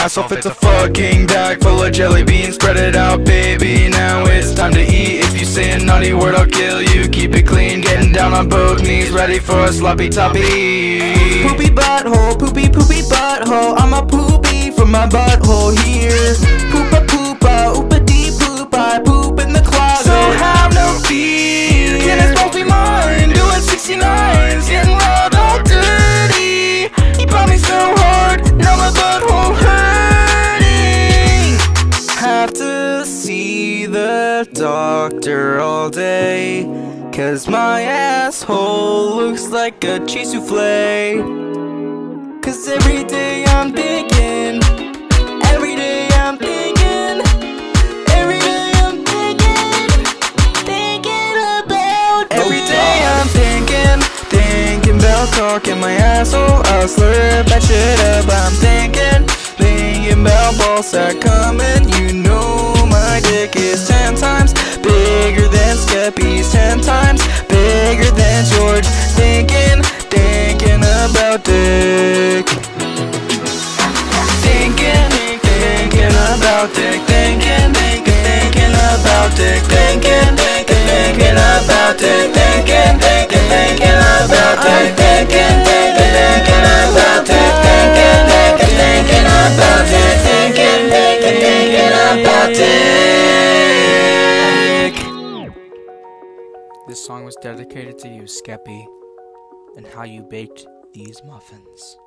myself, it's a fucking bag full of jelly beans. Spread it out, baby, now it's time to eat. If you say a naughty word, I'll kill you. Keep it clean, getting down on both knees, ready for a sloppy toppy. Poopy butthole, poopy poopy butthole. I'm a poopy from my butthole here. Poopa poopa, oopa dee poop. I poop in the closet, So have no fear, can it's mostly mine. Doing 69s, getting robbed all dirty. He brought me so hard, now my butthole hurting. have to see the doctor all day, 'cause my asshole looks like a cheese souffle. 'Cause every day I'm thinking, every day I'm thinking, every day I'm thinking, thinking about. Every day I'm thinking about talking my asshole. I'll slurp that shit up. I'm thinking about ballsack coming. You know my dick is 10 times bigger than Skeppy's, 10 times bigger than George. Thinking about dick. Thinking about dick. Thinking about dick. Thinking about dick. Thinking about dick. Thinking about dick. Thinking about dick. Thinking about dick. This song was dedicated to you, Skeppy, and how you baked these muffins.